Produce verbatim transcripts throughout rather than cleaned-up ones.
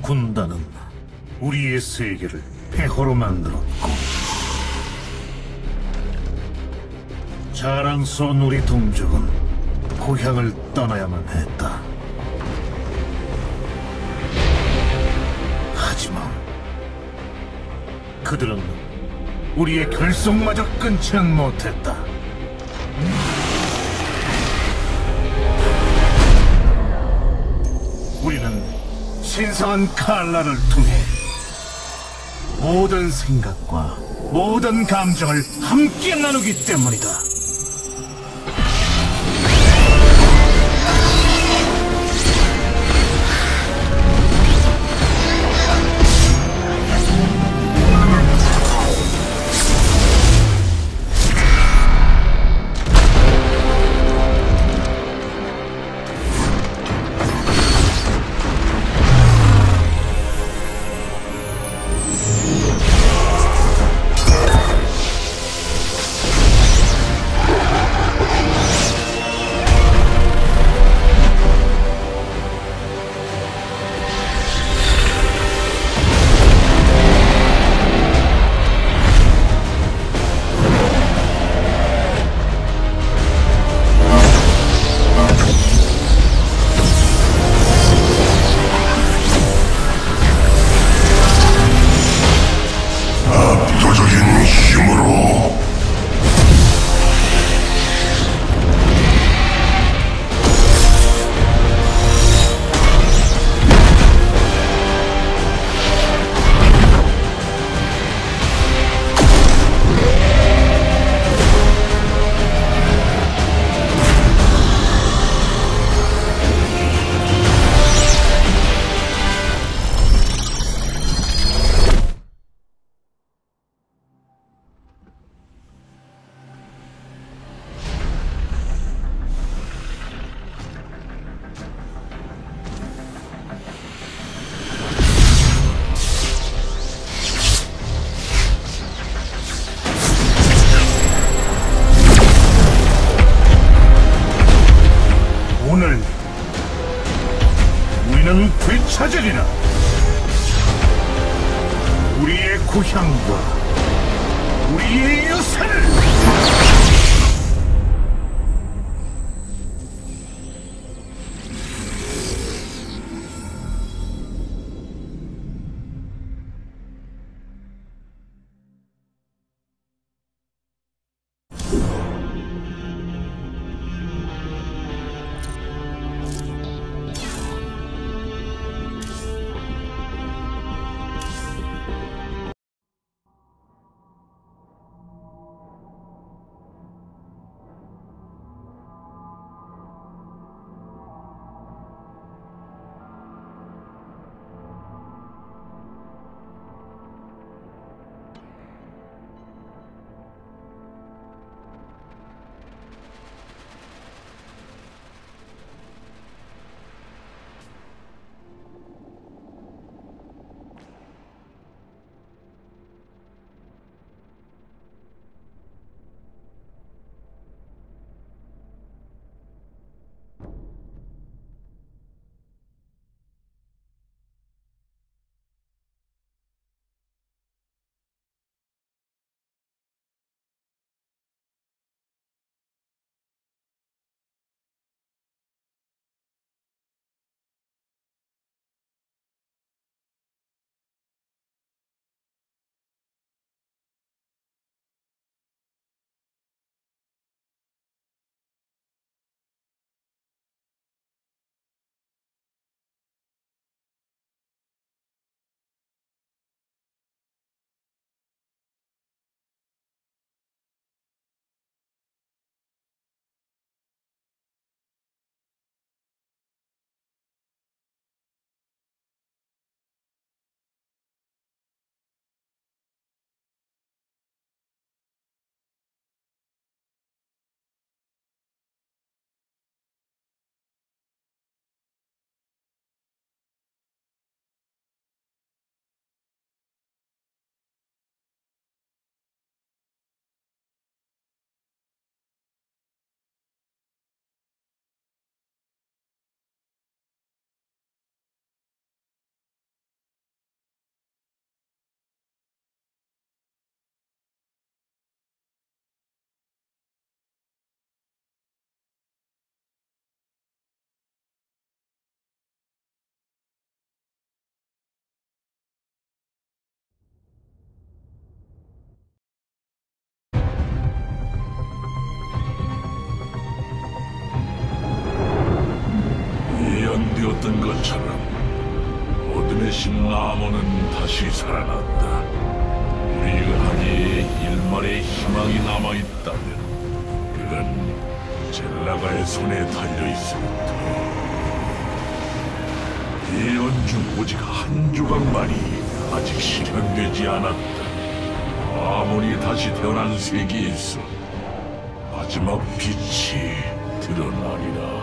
군단은 우리의 세계를 폐허로 만들었고 자랑스러운 우리 동족은 고향을 떠나야만 했다. 하지만 그들은 우리의 결속마저 끊지는 못했다. 우리는 신성한 칼라를 통해 모든 생각과 모든 감정을 함께 나누기 때문이다. 오늘 우리는 되찾으리라. 우리의 고향과 우리의 유산을. 예언되었던 것처럼 어둠의 신 나모는 다시 살아났다. 우리 은하계에 일말의 희망이 남아있다면 그건 젤라가의 손에 달려있을 터. 예언 중 오직 한 조각만이 아직 실현되지 않았다. 아몬이 다시 태어난 세계에서 마지막 빛이 드러나리라.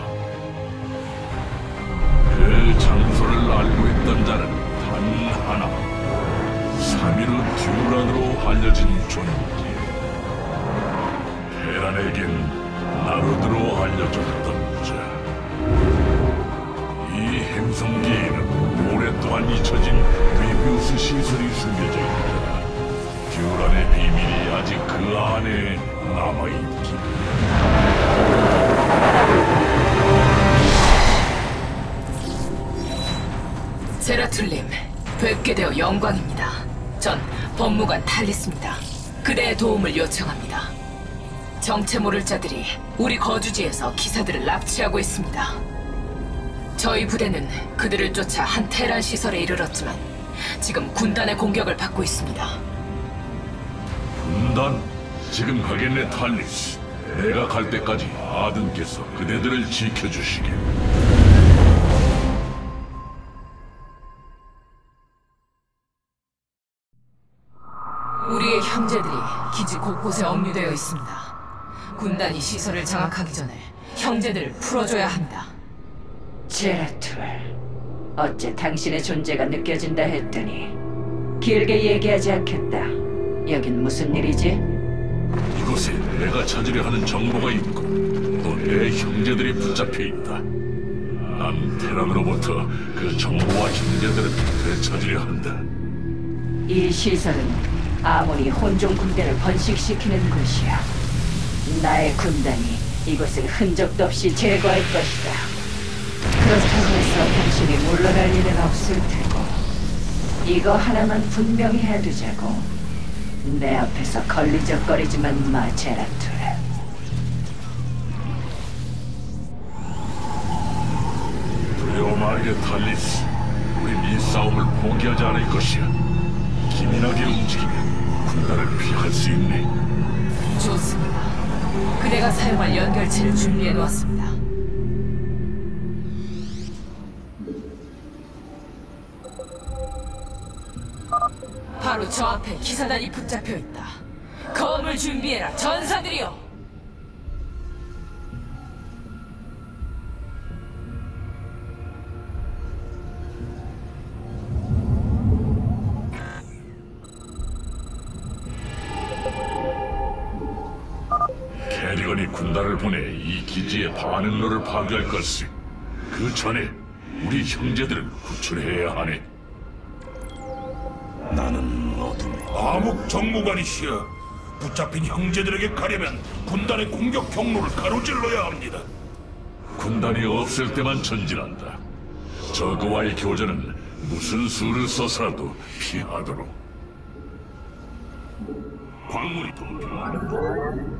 그 장소를 알고 있던 자는 단 하나, 사미르 듀란으로 알려진 존재. 테란에겐 나루드로 알려졌던 자. 이 행성계에는 오랫동안 잊혀진 메비우스 시설이 숨겨져 있다. 듀란의 비밀이 아직 그 안에 남아있기. 제라툴님, 뵙게 되어 영광입니다. 전 법무관 탈리스입니다. 그대의 도움을 요청합니다. 정체 모를 자들이 우리 거주지에서 기사들을 납치하고 있습니다. 저희 부대는 그들을 쫓아 한 테란 시설에 이르렀지만 지금 군단의 공격을 받고 있습니다. 군단? 지금 가겠네, 탈리스. 내가 갈 때까지 아든께서 그대들을 지켜주시게. 우리의 형제들이 기지 곳곳에 억류되어 있습니다. 군단이 시설을 장악하기 전에 형제들을 풀어줘야 합니다. 제라툴, 어째 당신의 존재가 느껴진다 했더니 길게 얘기하지 않겠다. 여긴 무슨 일이지? 이곳에 내가 찾으려 하는 정보가 있고 또 내 형제들이 붙잡혀 있다. 난 테란으로부터 그 정보와 형제들을 되찾으려 한다. 이 시설은 아몬이 혼종 군대를 번식시키는 곳이야. 나의 군단이 이곳을 흔적도 없이 제거할 것이다. 그렇다고 해서 당신이 물러날 일은 없을 테고 이거 하나만 분명히 해두자고. 내 앞에서 걸리적거리지만 마, 제라툴. 두려워마에게 탈리스, 우린 이 싸움을 포기하지 않을 것이야. 기민하게 움직이면 군단을 피할 수 있네. 좋습니다. 그대가 사용할 연결체를 준비해 놓았습니다. 바로 저 앞에 기사단이 붙잡혀 있다. 검을 준비해라, 전사들이여! 캐리건이 군단을 보내 이 기지의 반응로를 파괴할 것을. 그 전에 우리 형제들을 구출해야 하네. 나는 어둠 암흑 정무관이시여. 붙잡힌 형제들에게 가려면 군단의 공격 경로를 가로질러야 합니다. 군단이 없을 때만 전진한다. 저그와의 교전은 무슨 수를 써서라도 피하도록. 광물이 더 필요하다.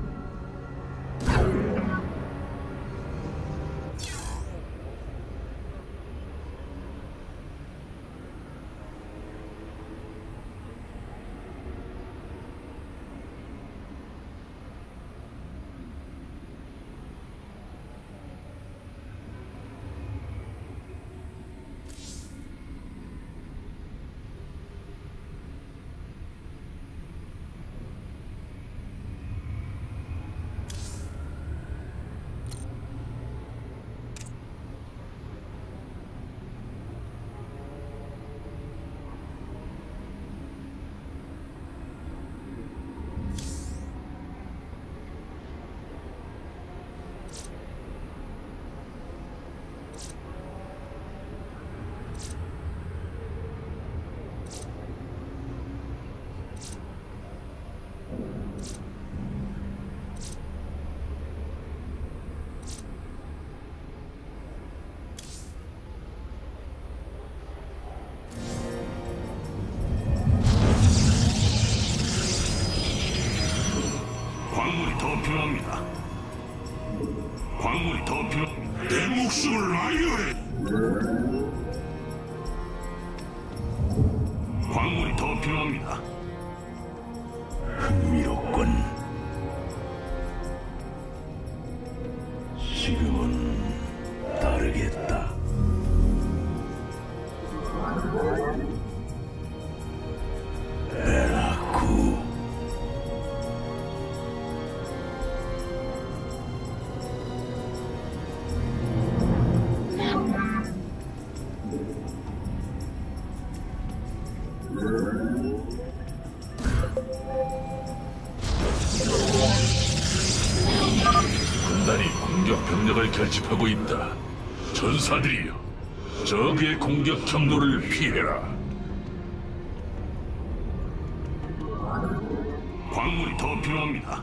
목숨을 아유해. 광물이 더 필요합니다. 흥미롭군. 지금은 다르겠다. 에라쿠. 군단이 공격 병력을 결집하고 있다. 전사들이여, 적의 공격 경로를 피해라. 광물이 더 필요합니다.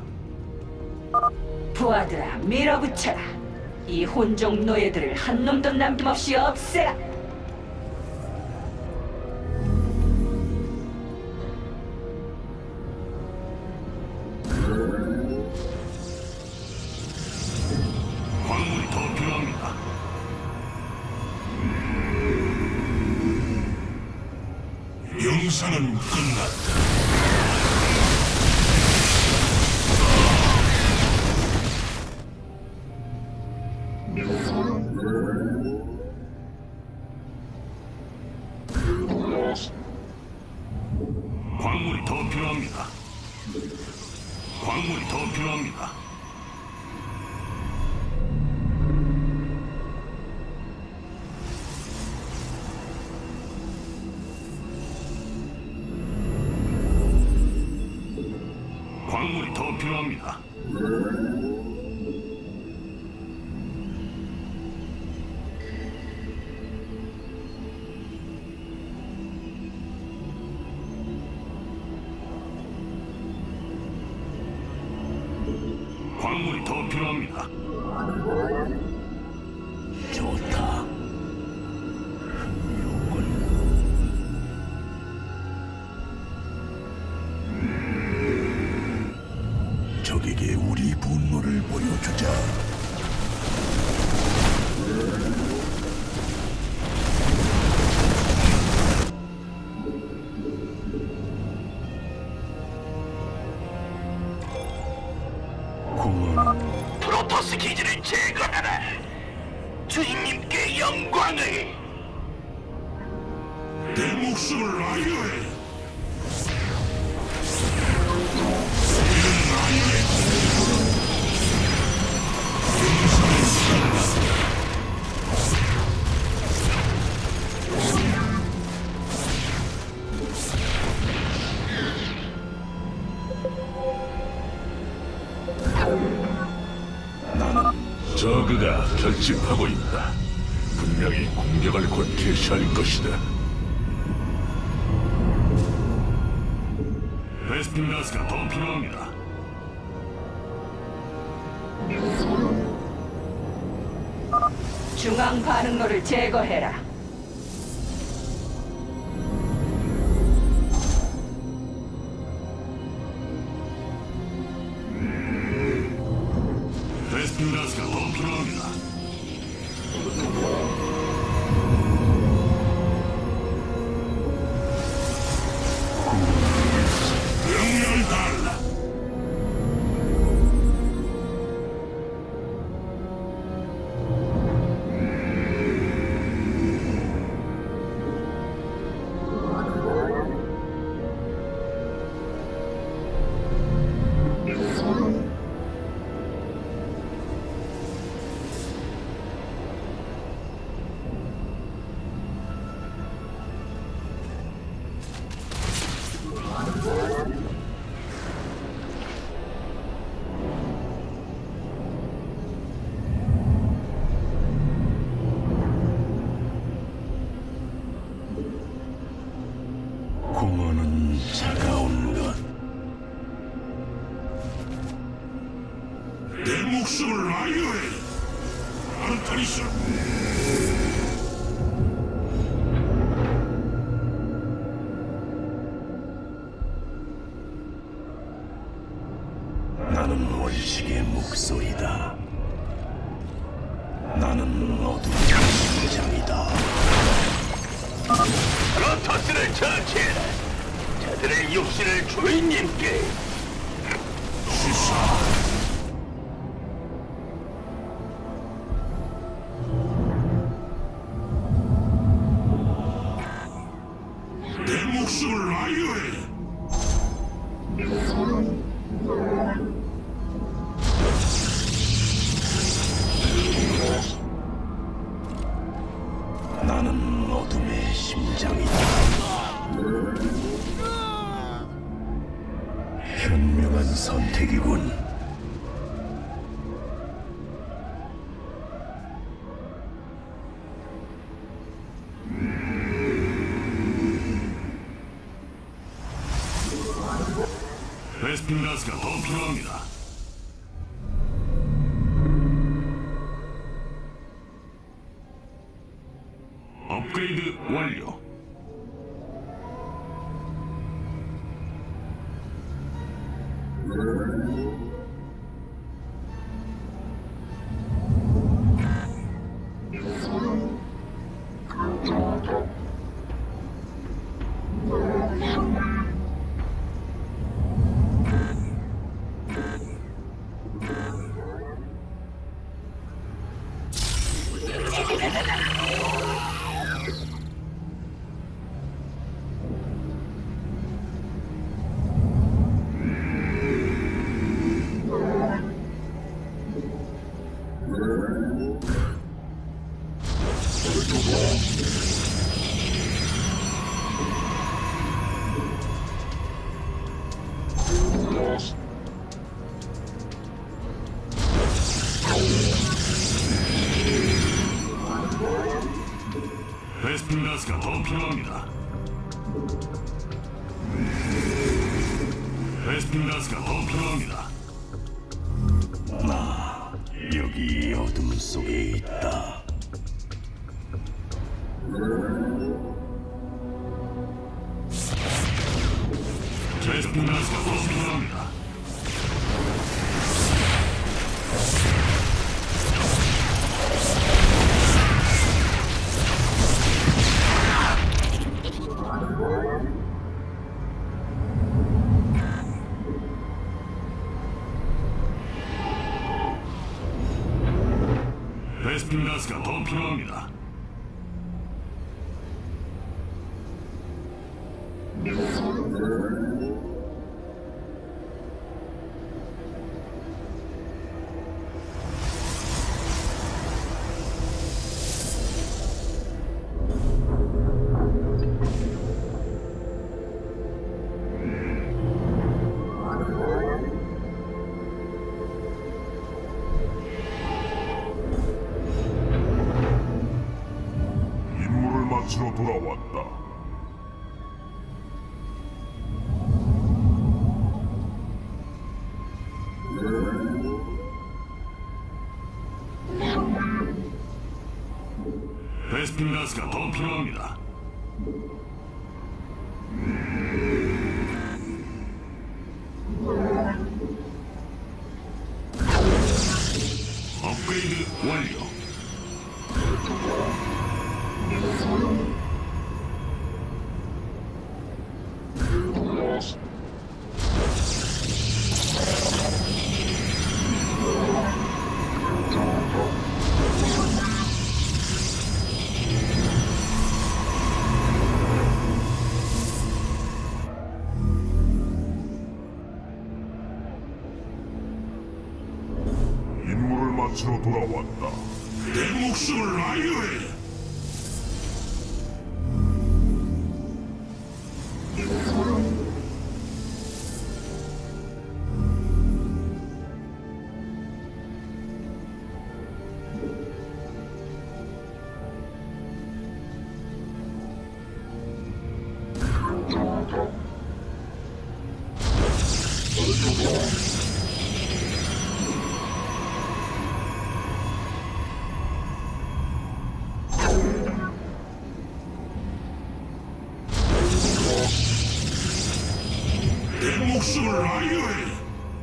부하들아, 밀어붙여라. 이 혼종 노예들을 한 놈도 남김없이 없애라. 광물이 더 필요합니다. 영상은 끝났다. 광물이 더 필요합니다. 광물이 더 필요합니다. 광물이 더 필요합니다. 광물이 더 필요합니다. 좋다. 흥미롭군. 적에게 우리 분노를 보여주자. 공허는 프로토스 기지를 제거하라. 주인님께 영광을. 내 목숨을 아유해. 저그가 결집하고 있다. 분명히 공격을 곧 개시할 것이다. 베스핀 가스가 더 필요합니다. 중앙 반응로를 제거해라. 베스핀 가스가 더 필요합니다. 명령을 달라. 공허는 차가운 것. 내 목숨을 아유해. 아르타리스. 나는 원식의 목소리다. 나는 어둠. 처치해라. 저들의 육신을 주인님께. 내 목숨을 라이오에. 나는 어둠의 심장이다. 현명한 선택이군. 베스핀 가스가 더 필요합니다. 업그레이드 완료. 베스핀 가스가 더 필요합니다. 베스핀 가스가 더 필요합니다. 나 여기 어둠 속에 있다. 베스핀 가스가 더 필요합니다. 베스핀 가스가 더 필요합니다. 임무를 마치러 돌아왔다. 베스핀 가스가 더 필요합니다. 업그레이드 완료. 임무를 마치러 돌아왔다. 내 목숨을 라이오에. 내 목숨을 라이오에.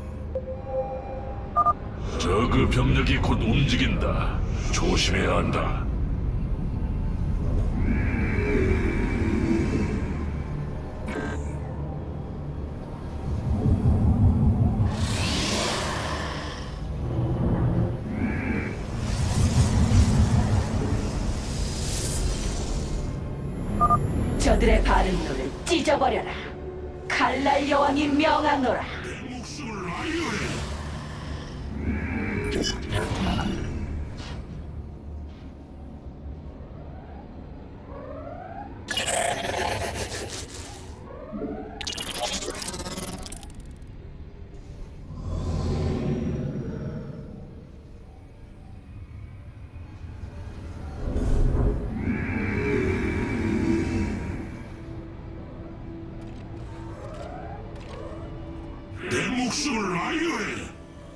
저그 병력이 곧 움직인다. 조심해야 한다. 저들의 바른노를 찢어버려라. 칼날 여왕이 명하노라. 내 목숨을 아유해.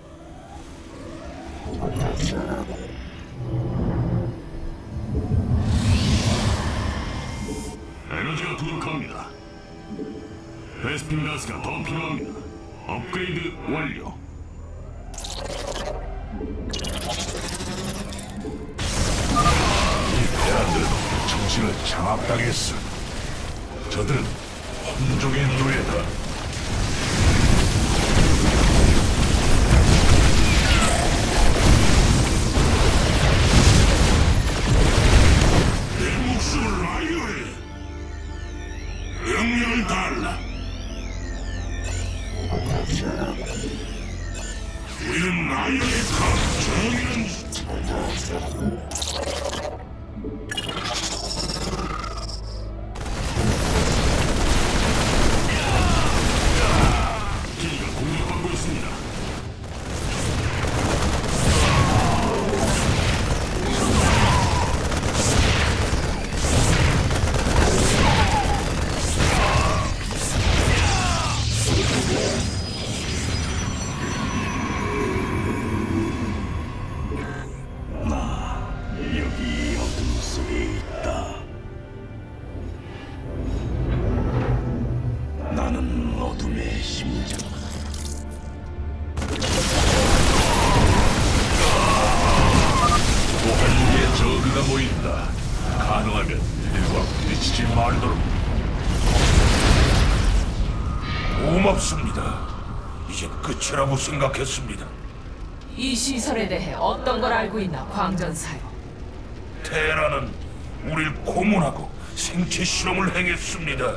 에너지가 부족합니다. 베스핀 가스가 더 필요합니다. 업그레이드 완료. 대란들은 정신을 장악당했어. 저들은 혼종의 노예다. 내 목숨을 아유해. 명령을 달라. 우리는 나의 각 정의는 기지가 공격받고 있습니다. 여기 어둠 속에 있다. 나는 어둠의 심장. 고한국의 저그가 모인다. 가능하면 일과 부딪히지 말도록. 고맙습니다. 이젠 끝이라고 생각했습니다. 이 시설에 대해 어떤 걸 알고 있나, 광전사요? 테라는 우릴 고문하고 생체 실험을 행했습니다.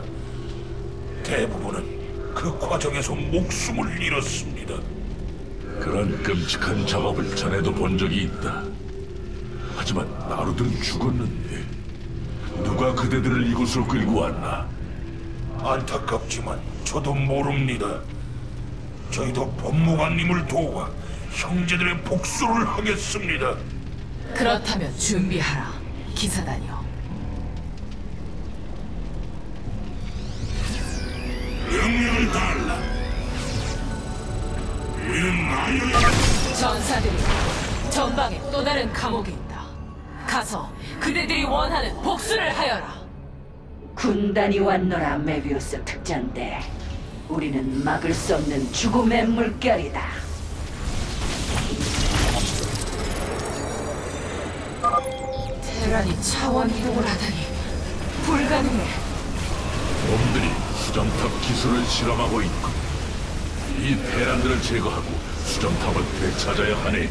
대부분은 그 과정에서 목숨을 잃었습니다. 그런 끔찍한 작업을 전에도 본 적이 있다. 하지만 나루들은 죽었는데 누가 그대들을 이곳으로 끌고 왔나? 안타깝지만 저도 모릅니다. 저희도 법무관님을 도와 형제들의 복수를 하겠습니다. 그렇다면 준비하라, 기사단이여. 명령을 달라. 우리는 나의 전사들이 전방에 또 다른 감옥에 있다. 가서 그대들이 원하는 복수를 하여라. 군단이 왔노라, 메비우스 특전대. 우리는 막을 수 없는 죽음의 물결이다. 테란이 차원 이동을 하다니 불가능해. 놈들이 수정탑 기술을 실험하고 있고 이 대란들을 제거하고 수정탑을 되찾아야 하네.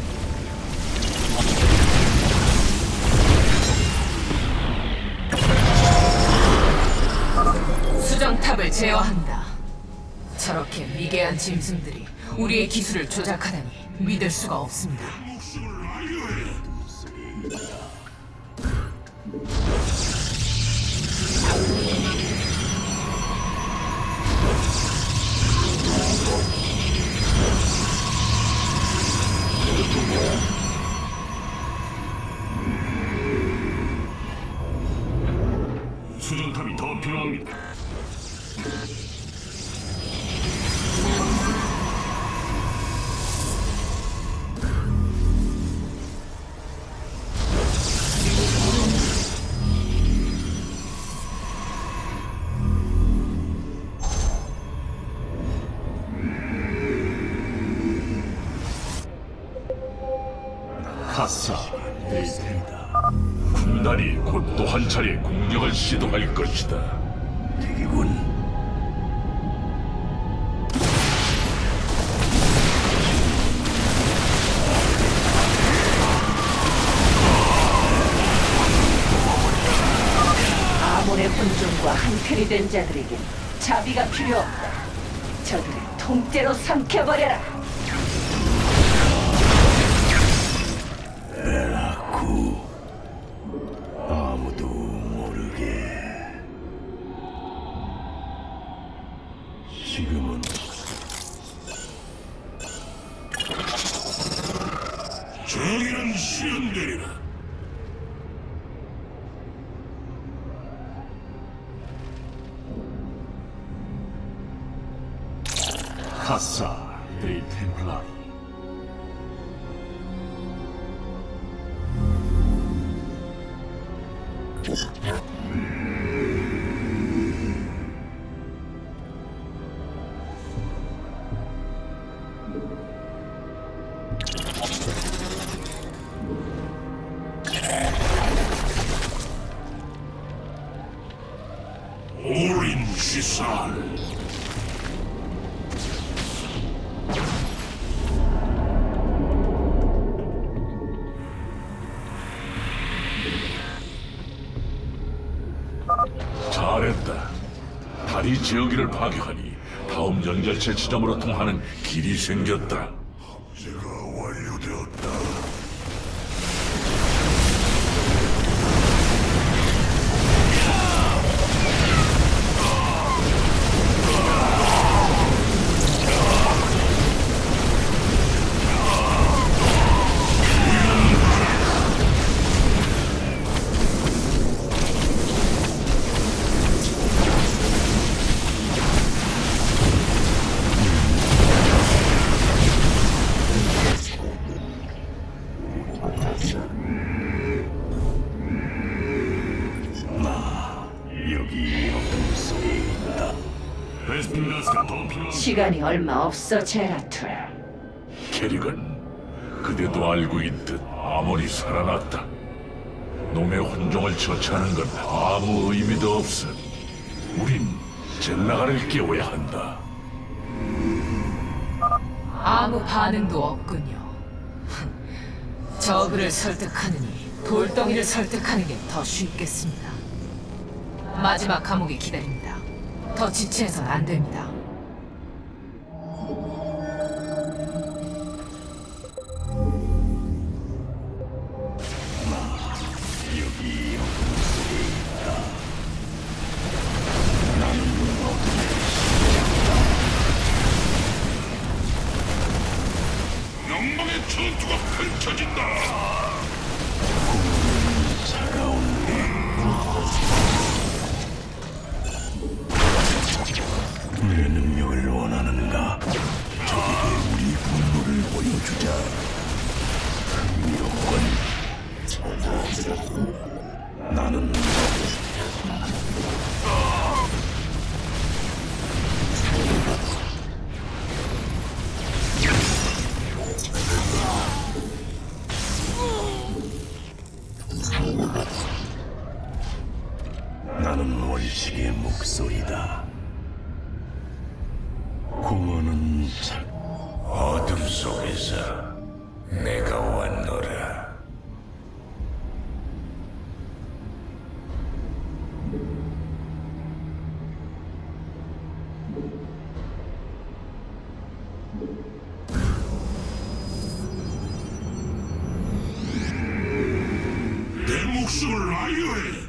수정탑을 제어한다. 저렇게 미개한 짐승들이 우리의 기술을 조작하다니 믿을 수가 없습니다. 수정탑이 더 필요합니다. 가스가 될 테다. 군단이 곧 또 한 차례 공격을 시도할 것이다. 敵군. 아몬의 혼종과 혼종과 한편이 된 자들에겐 자비가 필요 없다. 저들을 통째로 삼켜버려라. 에라쿠. 아무도 모르게. 지금은 정의는 실현되리라. 카사 데이 템플라리. 오린 시살. 잘했다. 다리 지어기를 파괴하니 다음 연결체 지점으로 통하는 길이 생겼다. 제가 완료되었다. 여기 어둠 속에 있다. 베스핀가스가 더 필요한. 시간이 얼마 없어, 제라툴. 캐리건, 그대도 알고 있듯 아몬이 살아났다. 놈의 혼종을 처치하는 건 아무 의미도 없어. 우린 젤라가를 깨워야 한다. 아무 반응도 없군요. 저그를 설득하느니 돌덩이를 설득하는 게 더 쉽겠습니다. 마지막 감옥이 기다립니다. 더 지체해선 안 됩니다. 여기 어둠 속에 있다. 나는 어둠의 영광의 전투가 펼쳐진다. 차가운 내 능력을 원하는가? 저에게 우리 분노를 보여주자. 흥미롭군. 나는 나는 원칙의 목소리다. 공허는 참 어둠 속에서 내가 왔노라. 내 목숨을 아유해.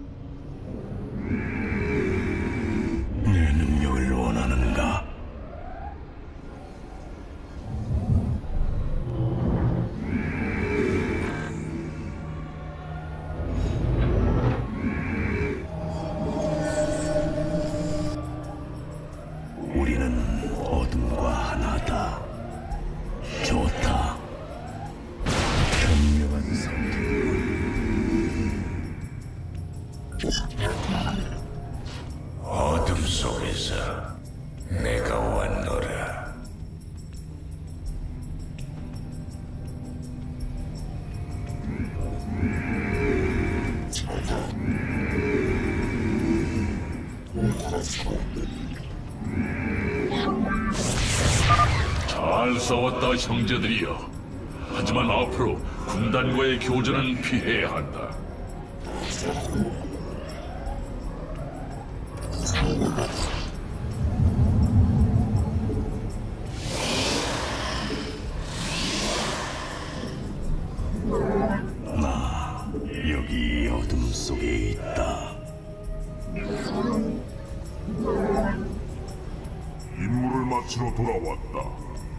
내 능력을 원하는가? 우리는 어둠과 하나다. 좋다. 현명한 선택군. 어둠 속에서 내가 왔노라. 잘 싸웠다, 형제들이여. 하지만 앞으로 군단과의 교전은 피해야 한다. 밭으로 돌아왔다.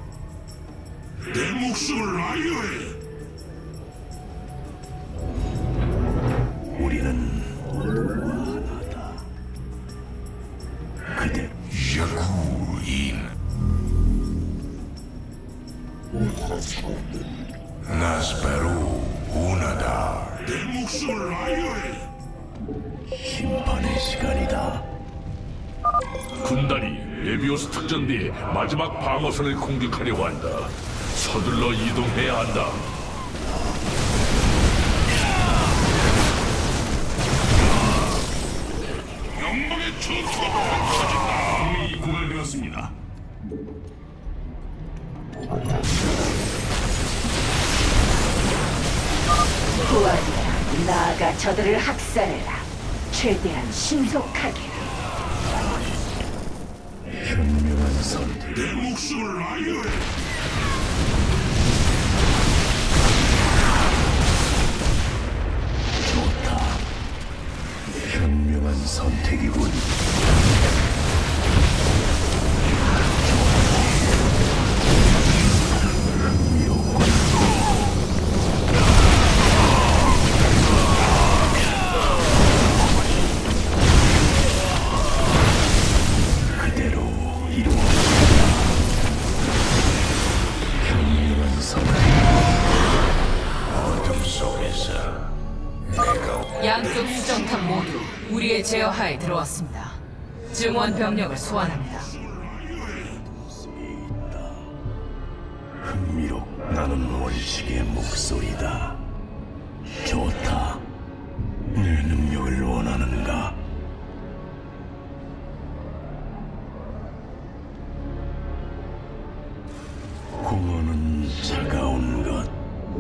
내 목숨을 아유해. 우리는 어둠과 하나다. 그대 야구인 나스페루 우나다. 내 목숨을 아유해. 심판의 시간이다. 군단이 메비우스 특전대의 마지막 방어선을 공격하려고 한다. 서둘러 이동해야 한다. 영광의 전투가 펼쳐진다. 동맹이 고갈되었습니다. 도와주라. 나아가 저들을 학살해라. 최대한 신속하게. 현명한 선택. 내 목숨을 아유해. 좋다. 현명한 선택이군. 그대로 이루어. 현명한 선택. 어둠 속에서 내가 양쪽 수정탑 모두 우리의 제어하에 들어왔습니다. 증원 병력을 소환합니다. 흥미롭. 나는 원칙의 목소리다. 좋다. 내 능력을 원하는가? 공허는 차가운 것.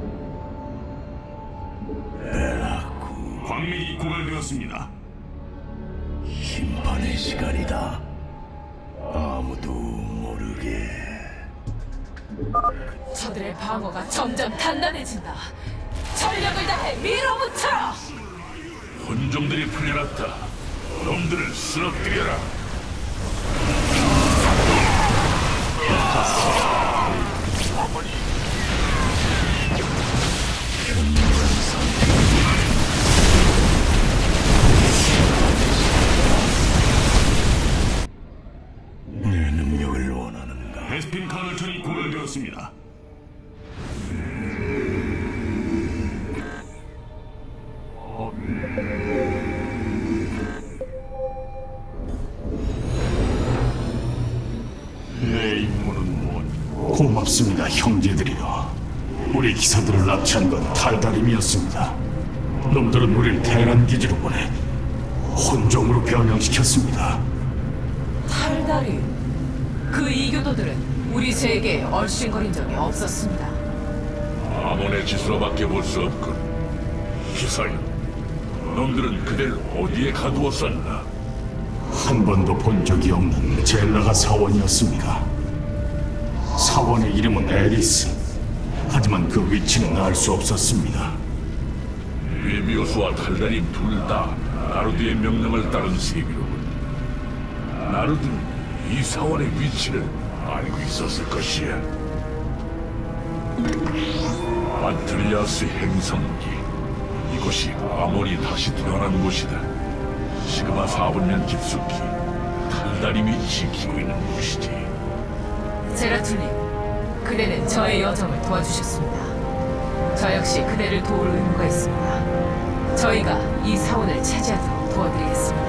베라쿠. 광맥이 고갈되었습니다. 심판의 시간이다. 아무도 모르게. 저들의 방어가 점점 단단해진다. 전력을 다해 밀어붙여라! 혼종들이 풀려났다. 놈들을 쓰러뜨려라. 내 능력을 원하는가? 베스핀 카널천이 고갈되었습니다. 내 임무는 뭐니? 고맙습니다, 형제들이여. 우리 기사들을 납치한 건 탈다림이었습니다. 놈들은 우리를 테란 기지로 보내 혼종으로 변형시켰습니다. 탈다리. 그 이교도들은 우리 세계에 얼씬거린 적이 없었습니다. 아몬의 짓으로밖에 볼 수 없군. 기사여, 놈들은 그댈 어디에 가두었었나? 한 번도 본 적이 없는 젤라가 사원이었습니다. 사원의 이름은 에리스. 하지만 그 위치는 알 수 없었습니다. 메비우스와 탈다림 둘 다 나루드의 명령을 따른 세비로군. 나루드는 이 사원의 위치를 알고 있었을 것이야. 아트리아스 행성기. 이곳이 아몬이 다시 태어난 곳이다. 시그마 사분면 깊숙이 탈다림이 지키고 있는 곳이지. 제라툴님, 그대는 저의 여정을 도와주셨습니다. 저 역시 그대를 도울 의무가 있습니다. 저희가 이 사원을 차지하도록 도와드리겠습니다.